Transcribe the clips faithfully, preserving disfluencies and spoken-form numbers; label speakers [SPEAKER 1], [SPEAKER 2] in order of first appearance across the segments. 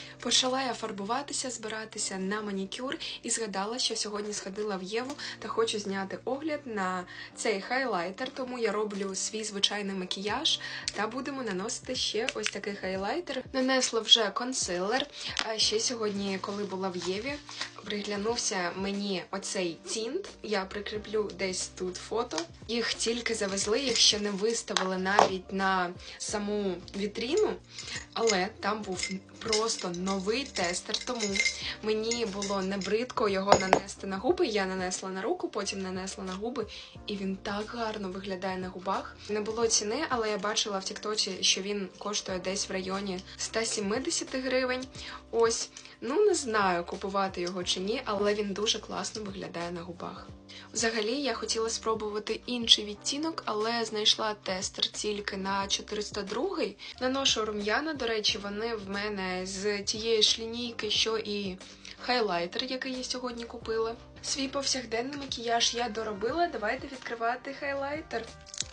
[SPEAKER 1] Почала я фарбуватися, збиратися на манікюр і згадала, що сьогодні сходила в Єву та хочу зняти огляд на цей хайлайтер, тому я роблю свій звичайний макіяж та будемо наносити ще ось такий хайлайтер. Нанесла вже консилер. А ще сьогодні, коли була в Єві, приглянувся мені оцей тінт. Я прикріплю десь тут фото. Їх тільки завезли, їх ще не виставили навіть на саму вітріну, але там був просто новий тестер, тому мені було не бридко його нанести на губи. Я нанесла на руку, потім нанесла на губи, і він так гарно виглядає на губах. Не було ціни, але я бачила в тіктоці, що він коштує десь в районі сто сімдесят гривень. Ось, ну не знаю, купувати його чи ні, але він дуже класно виглядає на губах. Взагалі, я хотіла спробувати інший відтінок, але знайшла тестер тільки на чотириста другий. Наношу рум'яна, до речі, вони в мене з тієї ж лінійки, що і хайлайтер, який я сьогодні купила. Свій повсякденний макіяж я доробила, давайте відкривати хайлайтер.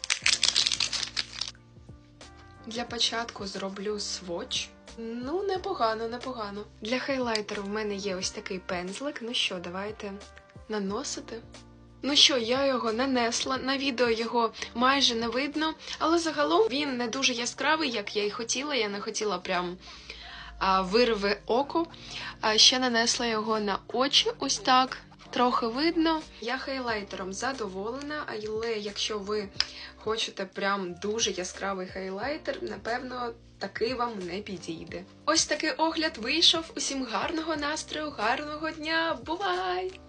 [SPEAKER 1] Для початку зроблю сводч. Ну, непогано, непогано. Для хайлайтеру в мене є ось такий пензлик. Ну що, давайте наносити. Ну що, я його нанесла, на відео його майже не видно, але загалом він не дуже яскравий, як я й хотіла, я не хотіла прям а, вирве око. А ще нанесла його на очі, ось так, трохи видно. Я хайлайтером задоволена, але якщо ви хочете прям дуже яскравий хайлайтер, напевно, такий вам не підійде. Ось такий огляд вийшов. Усім гарного настрою, гарного дня, бувай!